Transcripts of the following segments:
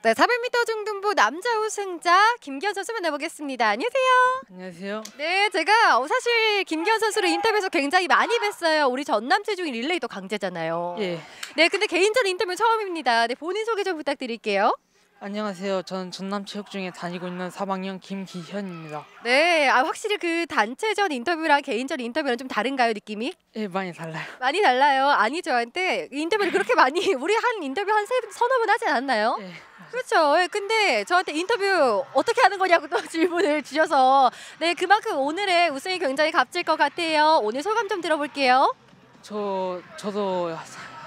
네, 400m 중등부 남자 우승자 김기현 선수 만나보겠습니다. 안녕하세요. 안녕하세요. 네, 제가 사실 김기현 선수를 인터뷰에서 굉장히 많이 뵀어요. 우리 전남 체중이 릴레이도 강제잖아요. 예. 네, 근데 개인전 인터뷰 처음입니다. 네, 본인 소개 좀 부탁드릴게요. 안녕하세요. 저는 전남체육중에 다니고 있는 3학년 김기현입니다. 네, 확실히 그 단체전 인터뷰랑 개인전 인터뷰랑 좀 다른가요, 느낌이? 예, 많이 달라요. 많이 달라요. 아니, 저한테 인터뷰를 그렇게 많이 우리 한 인터뷰 한 서너 번 하지 않았나요? 예. 그렇죠. 예, 근데 저한테 인터뷰 어떻게 하는 거냐고 또 질문을 주셔서 네, 그만큼 오늘의 우승이 굉장히 값질 것 같아요. 오늘 소감 좀 들어볼게요. 저도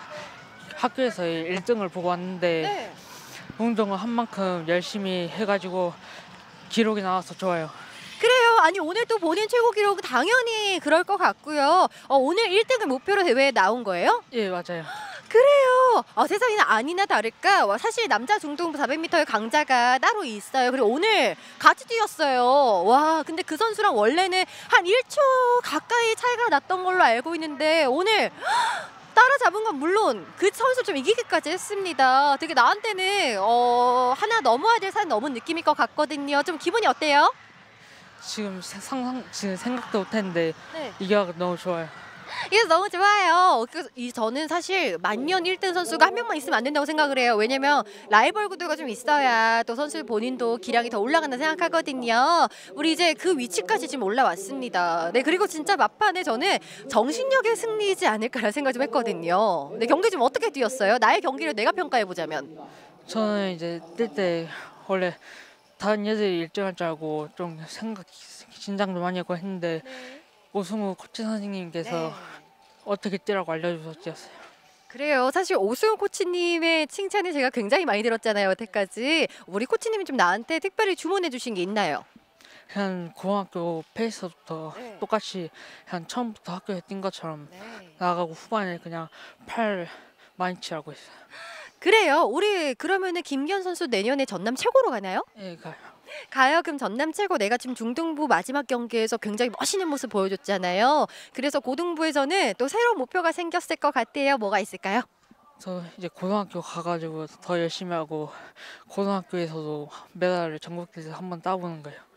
학교에서 1등을 보고 왔는데 네. 운동을 한 만큼 열심히 해가지고 기록이 나와서 좋아요. 그래요. 아니, 오늘 또 본인 최고 기록 당연히 그럴 것 같고요. 오늘 1등을 목표로 대회에 나온 거예요? 예, 맞아요. 그래요. 세상에나 아니나 다를까 사실 남자 중등부 400m의 강자가 따로 있어요. 그리고 오늘 같이 뛰었어요. 와, 근데 그 선수랑 원래는 한 1초 가까이 차이가 났던 걸로 알고 있는데 오늘 따라잡은 건 물론 그 선수 좀 이기기까지 했습니다. 되게 나한테는 하나 넘어야 될 산 넘은 느낌일 것 같거든요. 좀 기분이 어때요? 지금 생각도 못했는데 네. 이겨서 너무 좋아요. 이게 너무 좋아요. 저는 사실 만년 1등 선수가 한 명만 있으면 안 된다고 생각을 해요. 왜냐면 라이벌 구도가 좀 있어야 또 선수 본인도 기량이 더 올라간다 생각하거든요. 우리 이제 그 위치까지 지금 올라왔습니다. 네, 그리고 진짜 막판에 저는 정신력의 승리이지 않을까라는 생각 좀 했거든요. 네, 경기 좀 어떻게 뛰었어요? 나의 경기를 내가 평가해 보자면. 저는 이제 뛸 때 원래 다른 애들이 1등할 줄 알고 좀 긴장도 많이 하고 했는데 오승우 코치 선생님께서 네. 어떻게 뛰라고 알려주셔서 뛰었어요. 그래요. 사실 오승훈 코치님의 칭찬이 제가 굉장히 많이 들었잖아요, 여태까지. 우리 코치님이 좀 나한테 특별히 주문해 주신 게 있나요? 그냥 고등학교 페이스부터 네. 똑같이 그냥 처음부터 학교에 뛴 것처럼 네. 나가고 후반에 그냥 팔 많이 치라고 했어요. 그래요. 우리 그러면은 김기현 선수 내년에 전남 최고로 가나요? 예, 가요. 가요. 그럼 전남 최고 내가 지금 중등부 마지막 경기에서 굉장히 멋있는 모습 보여줬잖아요. 그래서 고등부에서는 또 새로운 목표가 생겼을 것 같아요. 뭐가 있을까요? 저 이제 고등학교 가가지고 더 열심히 하고 고등학교에서도 메달을 전국대회에서 한번 따보는 거예요.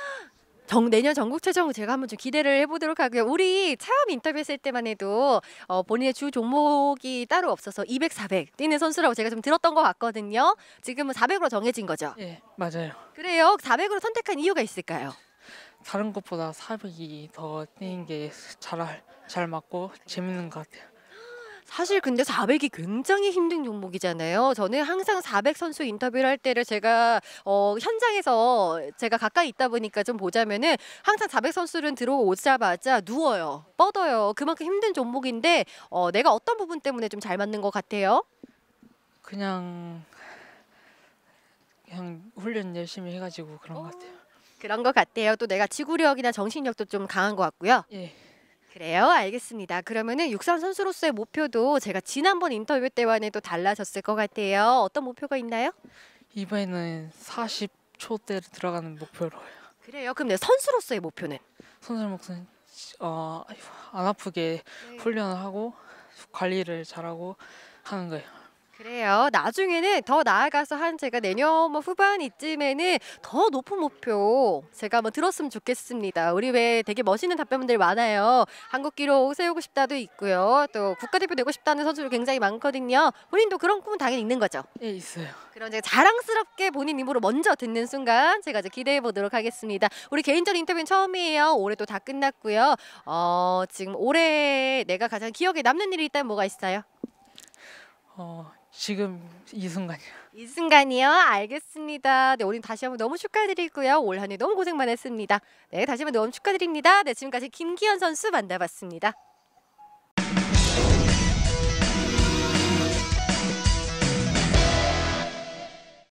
내년 전국 최종 제가 한번 좀 기대를 해보도록 하고요. 우리 처음 인터뷰했을 때만 해도 본인의 주 종목이 따로 없어서 200, 400 뛰는 선수라고 제가 좀 들었던 것 같거든요. 지금은 400으로 정해진 거죠? 예, 맞아요. 그래요. 400으로 선택한 이유가 있을까요? 다른 것보다 400이 더 뛰는 게 잘 맞고 재밌는 것 같아요. 사실 근데 400이 굉장히 힘든 종목이잖아요. 저는 항상 400 선수 인터뷰를 할 때를 제가 현장에서 제가 가까이 있다 보니까 좀 보자면은 항상 400 선수는 들어오자마자 누워요. 뻗어요. 그만큼 힘든 종목인데 내가 어떤 부분 때문에 좀 잘 맞는 것 같아요? 그냥 훈련 열심히 해가지고 그런 것 같아요. 그런 것 같아요. 또 내가 지구력이나 정신력도 좀 강한 것 같고요. 예. 그래요, 알겠습니다. 그러면은 육상 선수로서의 목표도 제가 지난번 인터뷰 때와는 또 달라졌을 것 같아요. 어떤 목표가 있나요? 이번에는 40초대를 들어가는 목표로 해요. 그래요. 그럼 내 선수로서의 목표는? 선수 목표는 안 아프게 훈련을 하고 관리를 잘하고 하는 거예요. 그래요. 나중에는 더 나아가서 제가 내년 후반 이쯤에는 더 높은 목표 제가 한번 들었으면 좋겠습니다. 우리 왜 되게 멋있는 답변들 많아요. 한국 기록 세우고 싶다도 있고요. 또 국가대표 되고 싶다는 선수들 굉장히 많거든요. 본인도 그런 꿈은 당연히 있는 거죠? 예, 있어요. 그럼 제가 자랑스럽게 본인 입으로 먼저 듣는 순간 제가 이제 기대해 보도록 하겠습니다. 우리 개인전 인터뷰는 처음이에요. 올해도 다 끝났고요. 지금 올해 내가 가장 기억에 남는 일이 있다면 뭐가 있어요? 지금 이 순간이요. 이 순간이요. 알겠습니다. 네, 오늘 다시 한번 너무 축하드리고요. 올 한 해 너무 고생 많았습니다. 네, 다시 한번 너무 축하드립니다. 네, 지금까지 김기현 선수 만나봤습니다.